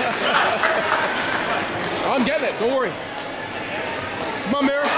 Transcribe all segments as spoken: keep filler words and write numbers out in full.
I'm getting it. Don't worry. Come on, Mary.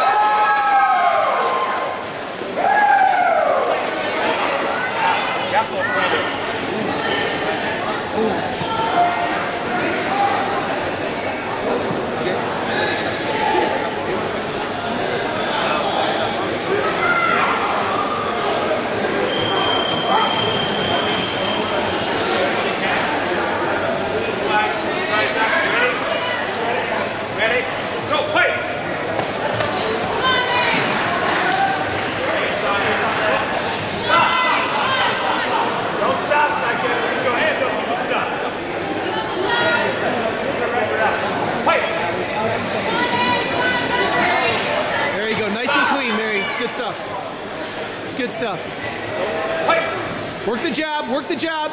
Good stuff. It's good stuff. Work the jab, work the jab.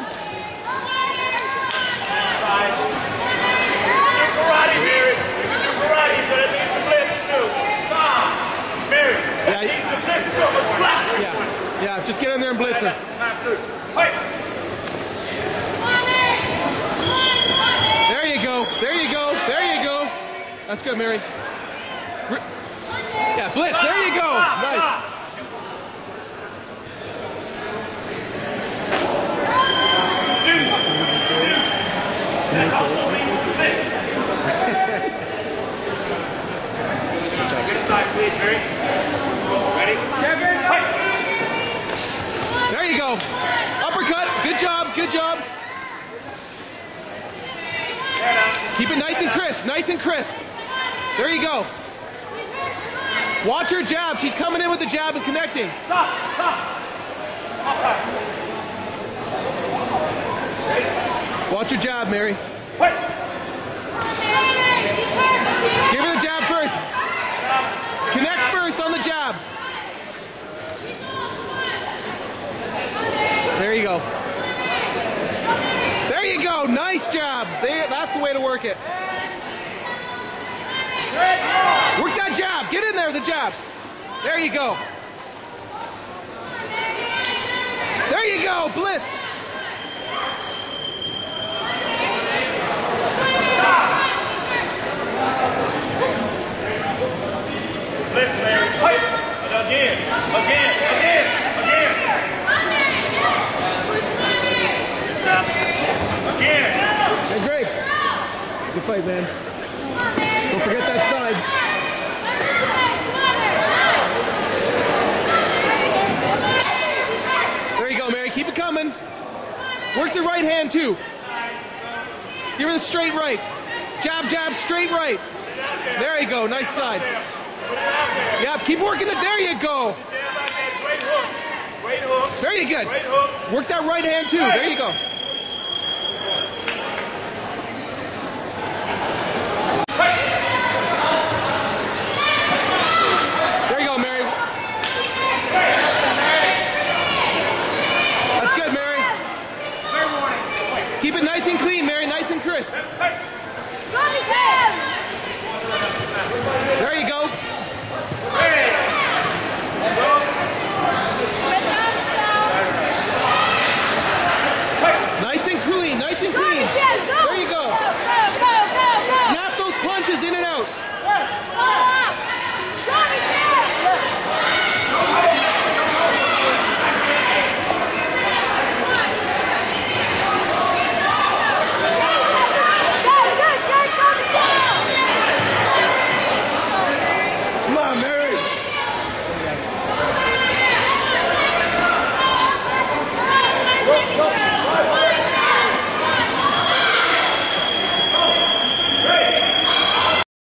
Karate, Mary. Karate, so that means the blitz too. Mary, that Yeah, means the blitz too. yeah, yeah, just get in there and blitz her. There you go, there you go, there you go. That's good, Mary. Yeah, blitz, there you go. Nice. That also means blitz. Get inside, please, Mary. Ready? There you go. Uppercut. Good job, good job. Keep it nice and crisp, nice and crisp. There you go. Watch her jab. She's coming in with the jab and connecting. Stop, stop. Watch your jab, Mary. Wait. Give her the jab first. Connect first on the jab. There you go. There you go. Nice jab. There, that's the way to work it. Work that jab. Get in there, the jabs. There you go. There you go. Blitz. Blitz, Mary. Wait. Again. Again. Again. Again. Again. Hey, Drake. Good fight, man. Don't forget that side. There you go, Mary. Keep it coming. Work the right hand, too. Give her the straight right. Jab, jab, straight right. There you go. Nice side. Yeah, keep working it. There you go. Great hook. Great hook. Very good. Great hook. Work that right hand, too. There you go. There you go, Mary. That's good, Mary. Keep it nice and clean, Mary. Nice and crisp. Go,